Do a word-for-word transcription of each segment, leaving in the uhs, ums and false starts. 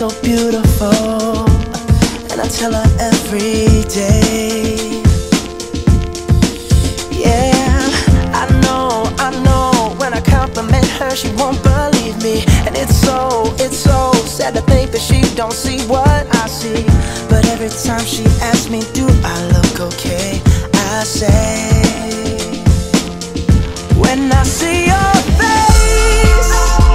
so beautiful, and I tell her every day. Yeah, I know, I know, when I compliment her she won't believe me. And it's so, it's so sad to think that she don't see what I see. But every time she asks me, do I look okay, I say, when I see your face,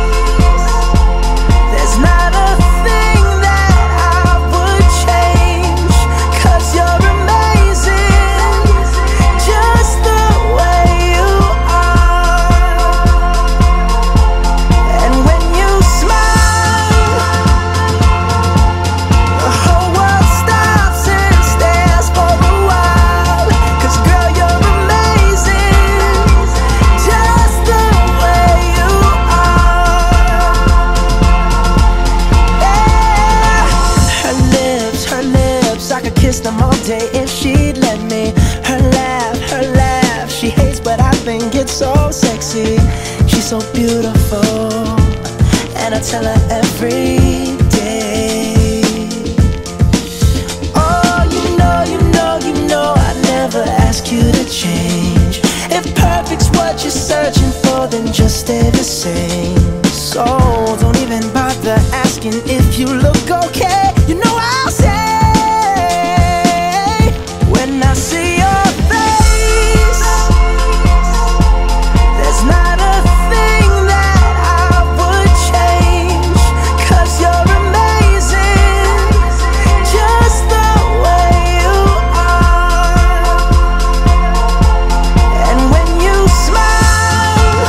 there's not a thing that I would change, 'cause you're amazing, just the way you are. And when you smile, the whole world stops and stares for a while. 'Cause girl, you're amazing, just the way you are. Yeah. Her lips, her lips, I could kiss them all day if she'd let me. Her laugh, her laugh, she hates but I think it's so sexy. She's so beautiful, and I tell her every day. Oh, you know, you know, you know I never ask you to change. If perfect's what you're searching for, then just stay the same. So don't even bother asking if you look okay. You know I'll say, when I see your face, there's not a thing that I would change, 'cause you're amazing, just the way you are. And when you smile,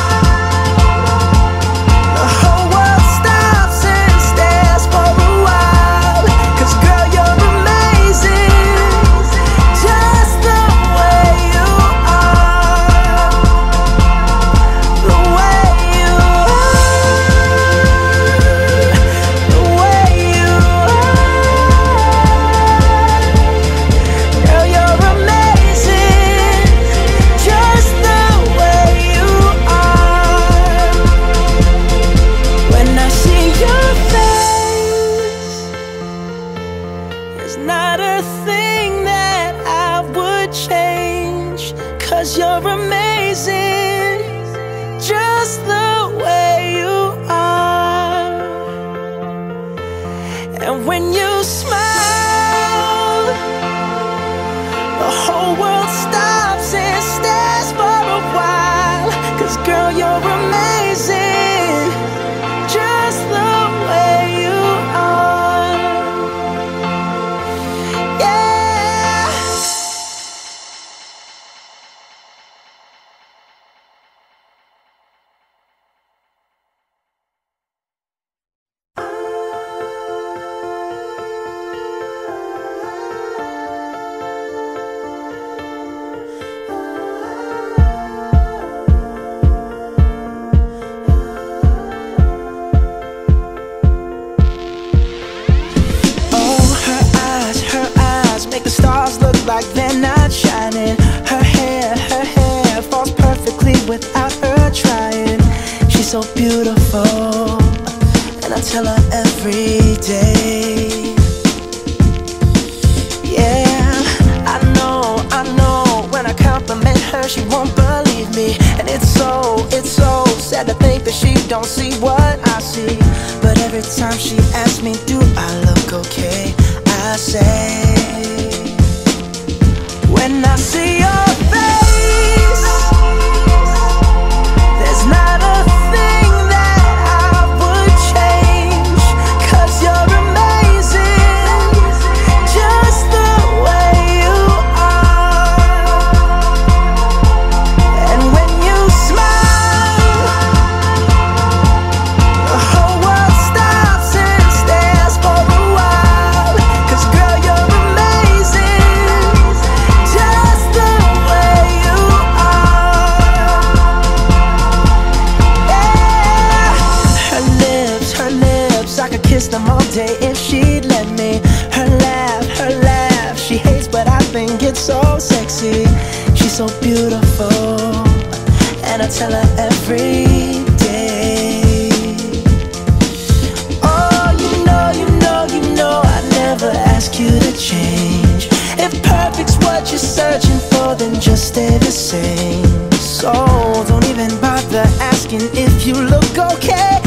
the whole world stops and stares for a while. 'Cause girl, you're amazing, just the way you are. The way you are, the way you are. Girl, you're amazing, just the way you are. When I see your face, there's not a thing that I would change, 'cause you're amazing, just the way you are. And when you smile, the whole world stops and stares for a while. 'Cause girl, you're amazing, just the way you are. Yeah. Oh, her eyes, her eyes make the stars look like they're not shining. Her hair, her hair falls perfectly without her trying. She's so beautiful, and I tell her every day. Yeah, I know, I know, when I compliment her she won't believe me. And it's so, it's so sad to think that she don't see what I see. But every time she asks me, do I look okay, I say, when I see your face, there's not a thing that I would change, 'cause you're amazing, just the way you are. And when you smile, the whole world stops and stares for a while. 'Cause girl, you're amazing, just the way you are. Yeah. Her lips, her lips, I could kiss them all day if she'd let me. Her laugh, her laugh, she hates but I think it's so sexy. She's so beautiful, and I tell her every day. Oh, you know, you know what you're searching for, then just stay the same. So don't even bother asking if you look okay.